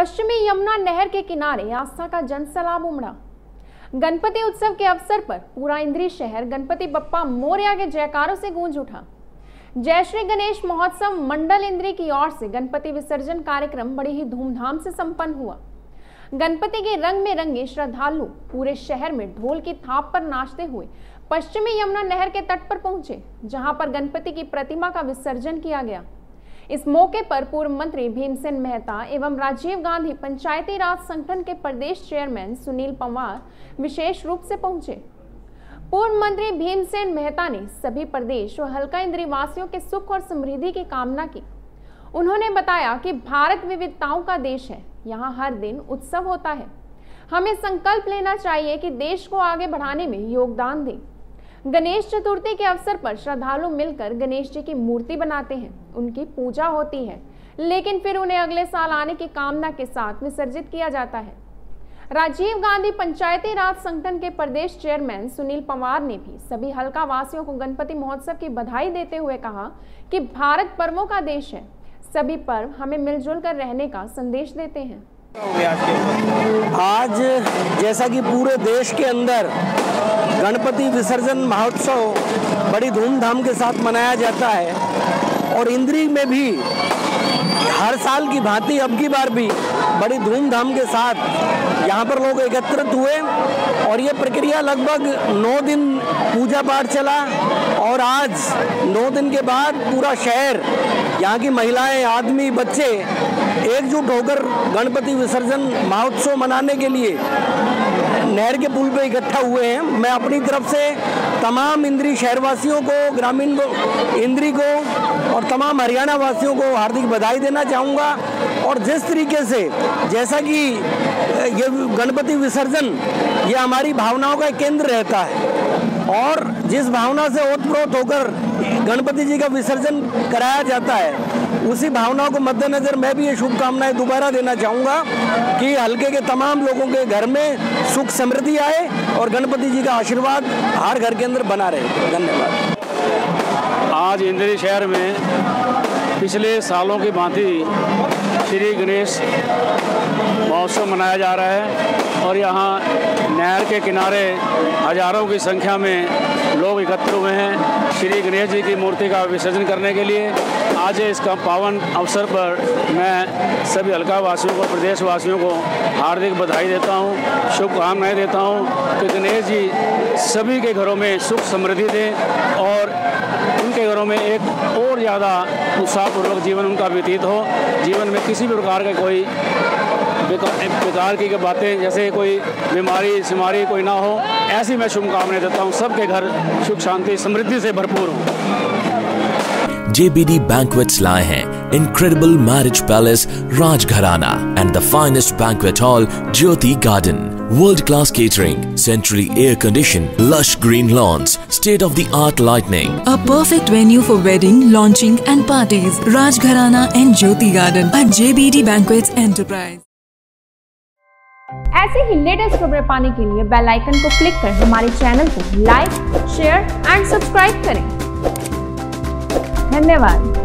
पश्चिमी यमुना नहर के किनारे आस्था का जनसैलाब उमड़ा। गणपति उत्सव के अवसर पर पूरा इंद्री शहर गणपति बप्पा मोरया के जयकारों से गूंज उठा। जय श्री गणेश महोत्सव मंडल इंद्री की ओर से गणपति विसर्जन कार्यक्रम बड़ी ही धूमधाम से संपन्न हुआ। गणपति के रंग में रंगे श्रद्धालु पूरे शहर में ढोल की थाप पर नाचते हुए पश्चिमी यमुना नहर के तट पर पहुंचे, जहां पर गणपति की प्रतिमा का विसर्जन किया गया। इस मौके पर पूर्व मंत्री भीमसेन मेहता एवं राजीव गांधी पंचायती राज संगठन के प्रदेश चेयरमैन सुनील पंवार विशेष रूप से पहुंचे। पूर्व मंत्री भीमसेन मेहता ने सभी प्रदेश और हल्का इंद्री वासियों के सुख और समृद्धि की कामना की। उन्होंने बताया कि भारत विविधताओं का देश है, यहाँ हर दिन उत्सव होता है। हमें संकल्प लेना चाहिए कि देश को आगे बढ़ाने में योगदान दें। गणेश चतुर्थी के अवसर पर श्रद्धालु मिलकर गणेश जी की मूर्ति बनाते हैं, उनकी पूजा होती है, लेकिन फिर उन्हें अगले साल आने की कामना के साथ विसर्जित किया जाता है। राजीव गांधी पंचायती राज संगठन के प्रदेश चेयरमैन सुनील पंवार ने भी सभी हल्का वासियों को गणपति महोत्सव की बधाई देते हुए कहा कि भारत पर्वों का देश है, सभी पर्व हमें मिलजुल कर रहने का संदेश देते हैं। आज जैसा कि पूरे देश के अंदर गणपति विसर्जन महोत्सव बड़ी धूमधाम के साथ मनाया जाता है और इंद्री में भी हर साल की भांति अब की बार भी बड़ी धूमधाम के साथ यहाँ पर लोग एकत्रित हुए और ये प्रक्रिया लगभग 9 दिन पूजा पाठ चला और आज 9 दिन के बाद पूरा शहर, यहाँ की महिलाएं, आदमी, बच्चे एकजुट होकर गणपति विसर्जन महोत्सव मनाने के लिए नहर के पुल पे इकट्ठा हुए हैं। मैं अपनी तरफ से तमाम इंद्री शहरवासियों को, ग्रामीण इंद्री को और तमाम हरियाणा वासियों को हार्दिक बधाई देना चाहूँगा। और जिस तरीके से जैसा कि ये गणपति विसर्जन ये हमारी भावनाओं का केंद्र रहता है और जिस भावना से ओतप्रोत होकर गणपति जी का विसर्जन कराया जाता है, उसी भावनाओं को मद्देनजर मैं भी ये शुभकामनाएं दोबारा देना चाहूँगा कि हल्के के तमाम लोगों के घर में सुख समृद्धि आए और गणपति जी का आशीर्वाद हर घर के अंदर बना रहे। धन्यवाद। आज इंद्री शहर में पिछले सालों की भांति श्री गणेश महोत्सव मनाया जा रहा है और यहाँ नहर के किनारे हजारों की संख्या में लोग एकत्र हुए हैं श्री गणेश जी की मूर्ति का विसर्जन करने के लिए। आज इसका पावन अवसर पर मैं सभी हल्का वासियों को, प्रदेश वासियों को हार्दिक बधाई देता हूँ, शुभकामनाएं देता हूँ कि गणेश जी सभी के घरों में सुख समृद्धि दें और उनके घरों में एक और ज़्यादा उत्साहपूर्वक जीवन उनका व्यतीत हो। जीवन में किसी भी प्रकार के कोई बेकार की बातें, जैसे कोई बीमारी सिमारी कोई ना हो, ऐसी मैं शुभकामनाएं देता हूँ। सबके घर सुख शांति समृद्धि से भरपूर हो। JBD Banquets लाए हैं Incredible Marriage Palace Rajgharana and the finest banquet hall Jyoti Garden. World-class catering, centrally air-conditioned, lush green lawns, state-of-the-art lighting. A perfect venue for wedding, launching and parties. Rajgharana and Jyoti Garden at JBD Banquets Enterprise. ऐसे ही latest खबरें पाने के लिए bell icon को click कर हमारे channel को like, share and subscribe करें। धन्यवाद।